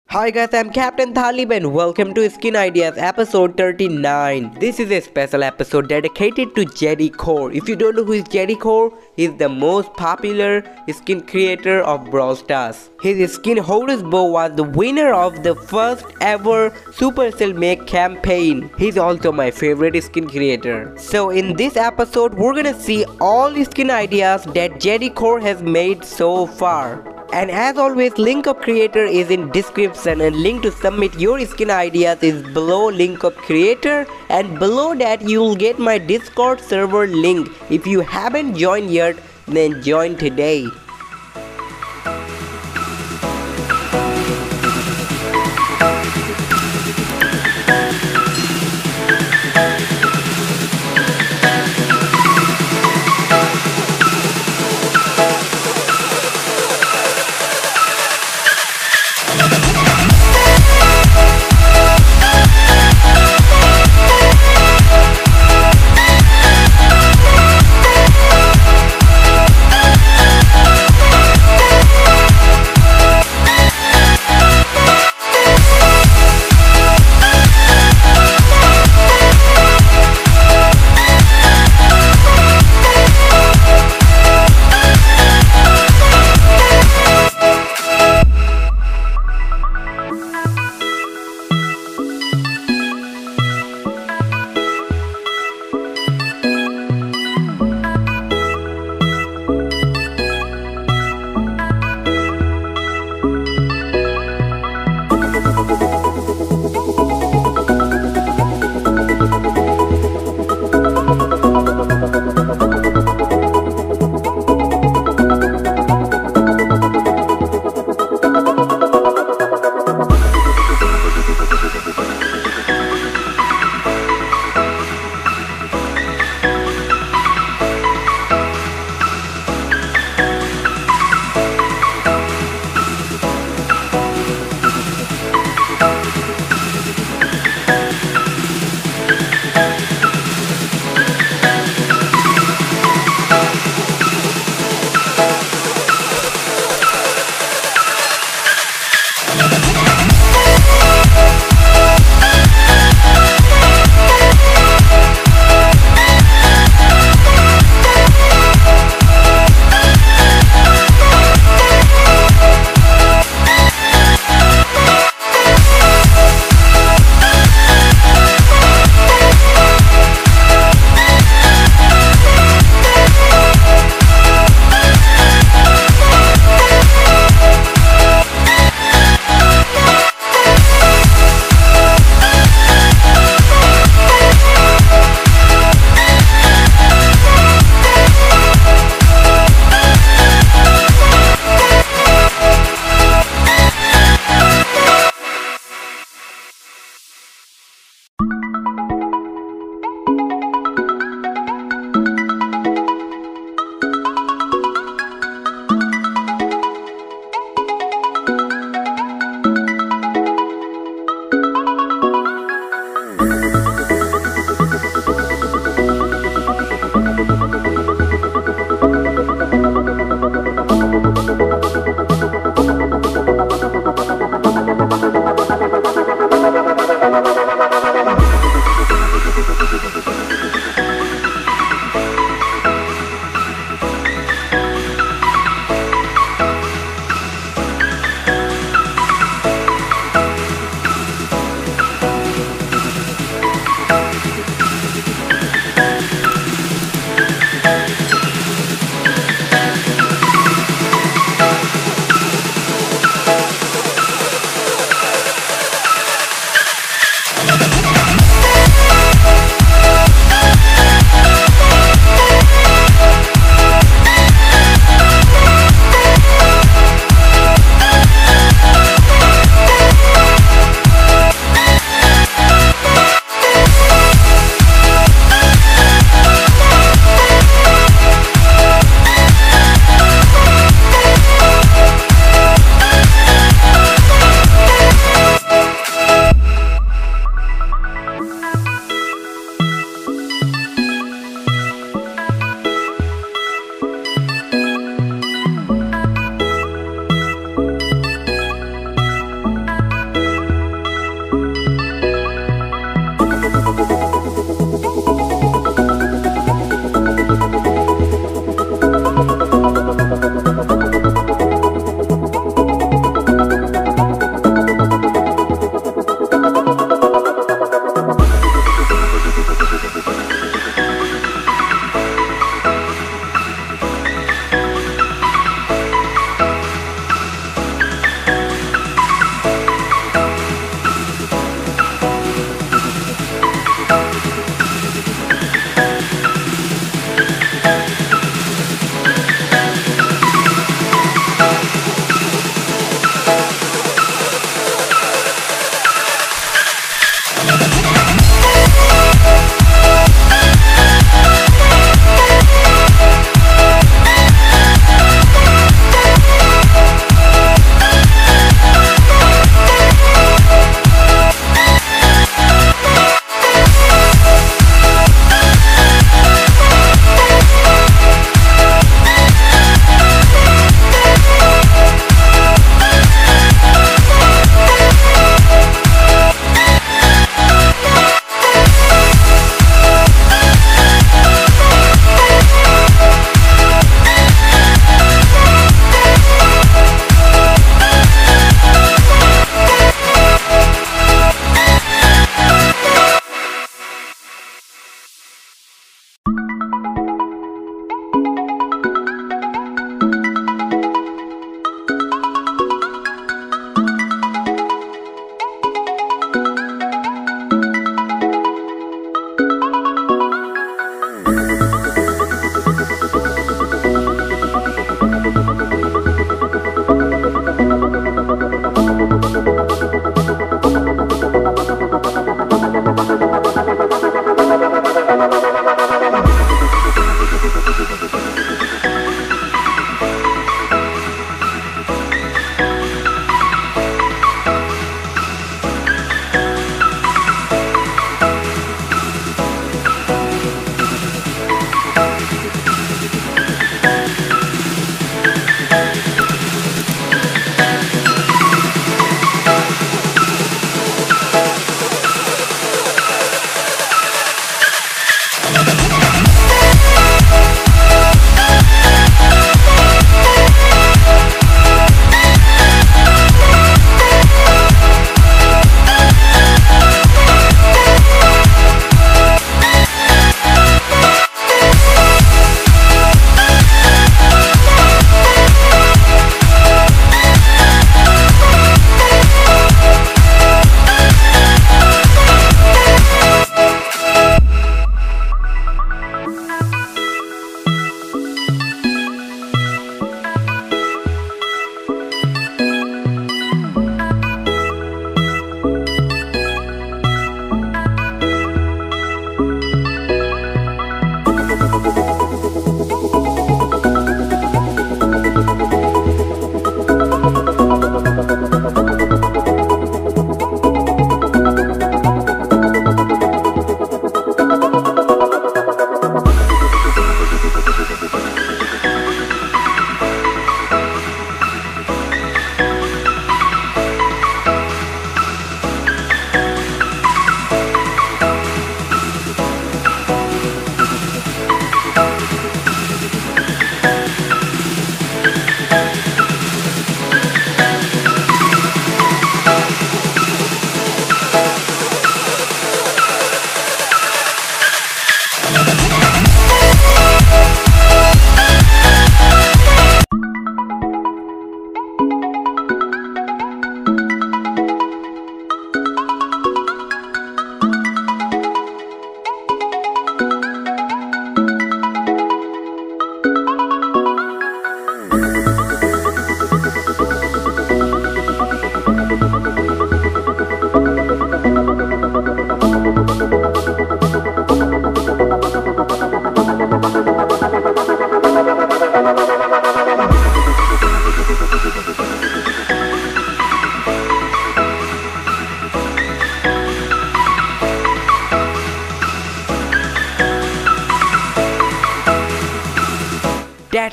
Hi guys, I'm Captain Talib and welcome to Skin Ideas episode 39. This is a special episode dedicated to Jedi Core. If you don't know who is Jedi Core, he's the most popular skin creator of Brawl Stars. His skin Horus Bow was the winner of the first ever Supercell Make campaign. He's also my favorite skin creator. So in this episode, we're gonna see all the skin ideas that Jedi Core has made so far. And as always, link of creator is in description and link to submit your skin ideas is below link of creator, and below that you will get my Discord server link. If you haven't joined yet, then join today.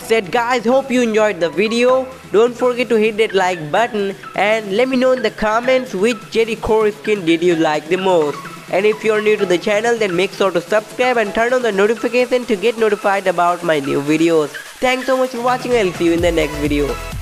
said, guys, hope you enjoyed the video. Don't forget to hit that like button and let me know in the comments which Jedi Core skin did you like the most. And if you're new to the channel, then make sure to subscribe and turn on the notification to get notified about my new videos. Thanks so much for watching. I'll see you in the next video.